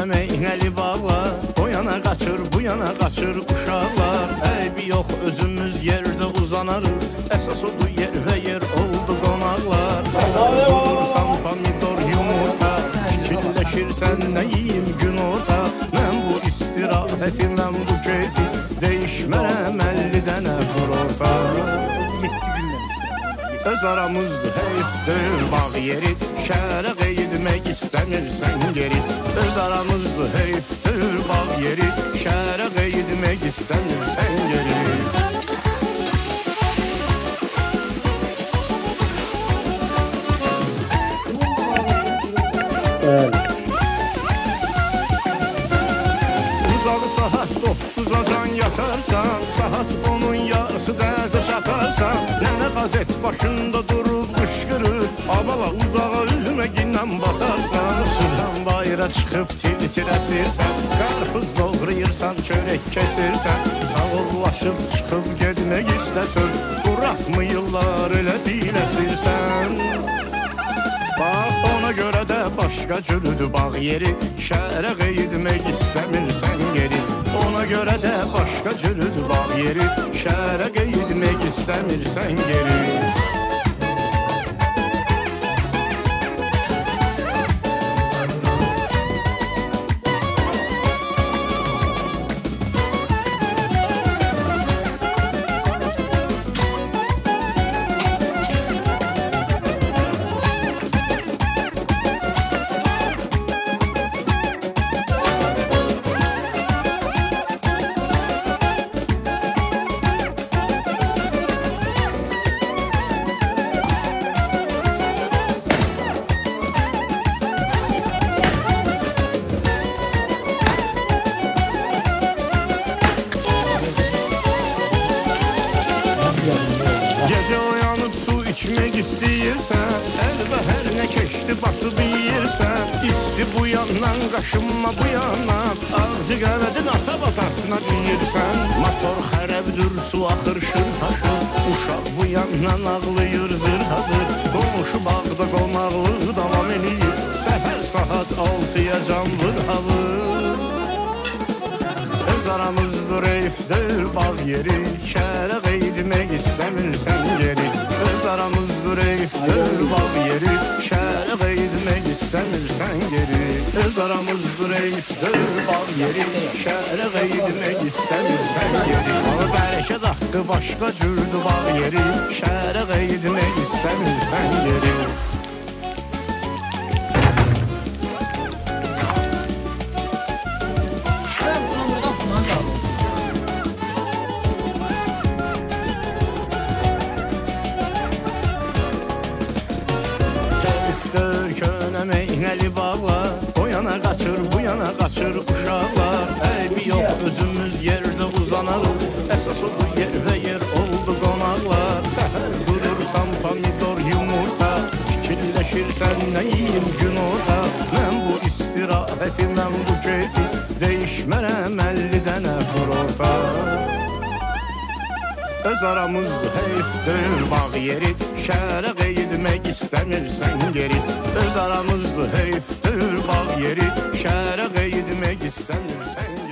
meynəli bağlar, o yana qaçır, bu yana qaçır uşaqlar. Eybi yox, özümüz yerdə uzanarıq, əsas odur yer və yer oldu qonaqlar. Vurursan pomidor yumurta, fikirləşirsən nə yiyim gün orta. Mən bu istirahəti, mən bu keyfi değişmərəm 50 dənə vur orta. Öz aramızdır, heyfdir bağ yeri, şəhərə qeydmək istəmirsən geri. Öz aramızdır, heyfdir bağ yeri, şəhərə qeydmək istəmirsən geri. Uzağı saat 9'a can yatarsan, saat 10'un yarısı dəzə çatarsan. Nənə qazet başında durub qışqırır, abala uzağa üzümə ginən batarsan. Sızan bayra çıxıb tir-tir əsirsən, qarpız doğrayırsan, çörək kəsirsən. Sağollaşıb çıxıb gedmək istəsən, buraxmıyırlar elə diləsirsən. Bax, ona görə də başqa cürdür bağ yeri, şəhərə qeydmək istəmirsən geri. Ona görə də başqa cürdür bağ yeri, şəhərə qeydmək istəmirsən geri. Gecə oyanıb su içmək istəyirsən, əlbə hər nə keçdi basıb yiyirsən. İsti bu yandan, qaşınma bu yandan, ağcı qəvədin ata-batasına deyirsən. Motor xərəbdir, su axır şır-haşır, uşaq bu yandan ağlayır zır-hazır. Qonşu bağda qonaqlıq davam eləyir, səhər saat 6-ya can vır-havır. Öz aramızdır, eyfdir bağ yeri, şəhərə qeydmək istəmirsən geri. Öz aramızdır, eyfdir bağ yeri, şəhərə qeydmək istəmirsən geri. Öz aramızdır, eyfdir bağ yeri, şəhərə qeydmək istəmirsən geri. Alı bərəkət haqqı başqa cürdür bağ yeri, şəhərə qeydmək istəmirsən geri. Könə meynəli bağlar, o yana qaçır, bu yana qaçır uşaqlar. Eybi yox, özümüz yerdə uzanarıq, əsas odur yer və yer oldu qonaqlar. Səhər durursan pomidor yumurta, fikirləşirsən nə yiyim gün orta. Mən bu istirahəti, mən bu keyfi değişmərəm 50 dənə vur orta. Öz aramızdır, heyfdir bağ yeri, şəhərə qeydmək istəmirsən geri. Öz aramızdır, heyfdir bağ yeri, şəhərə qeydmək istəmirsən geri.